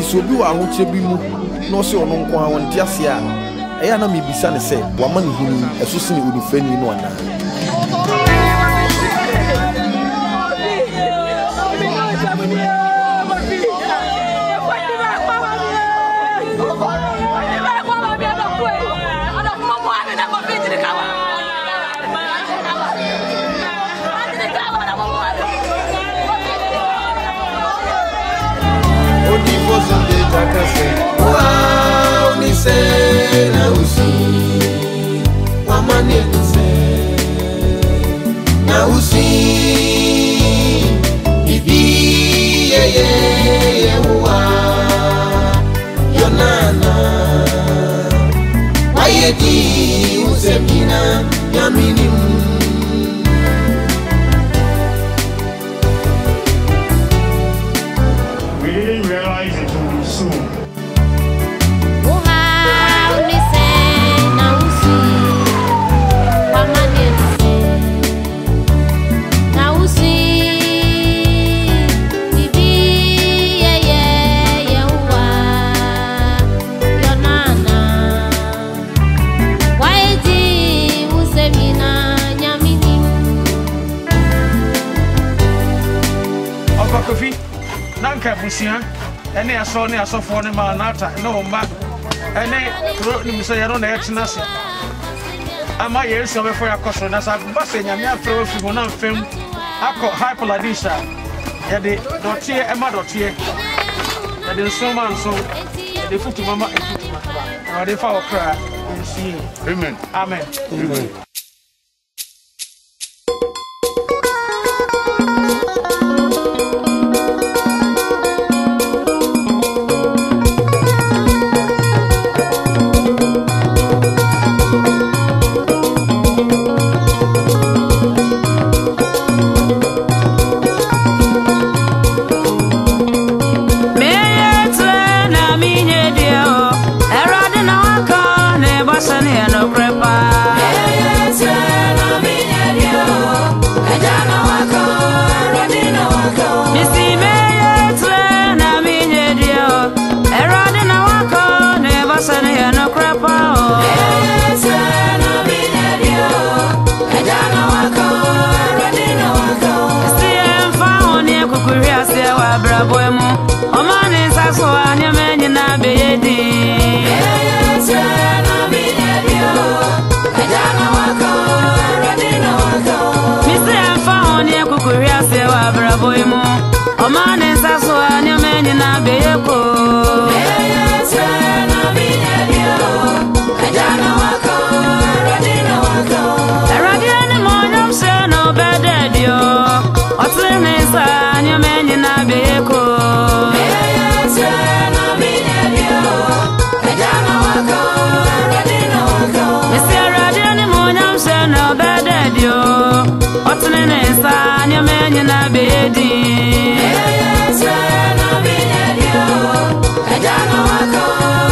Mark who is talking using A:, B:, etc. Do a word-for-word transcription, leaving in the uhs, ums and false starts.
A: so bi wa ahoche bi mu no se ono nko a won tiase a eya na me bisa ne se wa ma ne hunu eso se ne odifani no ana
B: Wow, ni se na usi wamane ni se na usi bibi ye ye ye wa yonana wayedi usemina yamini
C: we didn't realize it would be soon.
D: Kofi nanka busia ene aso ne asofo ne ma nata ne homba ene ni miso yero na yetina se ama yesu be for yakoso na sa ba se nyame afro fi mo na mfem akọ hypoladisha ye de dotie e ma dotie ye de nso ma nso ye de futu mama e futu mama na de fa okra nsi
C: Amen.
D: Amen.
C: Amen.
B: Bedi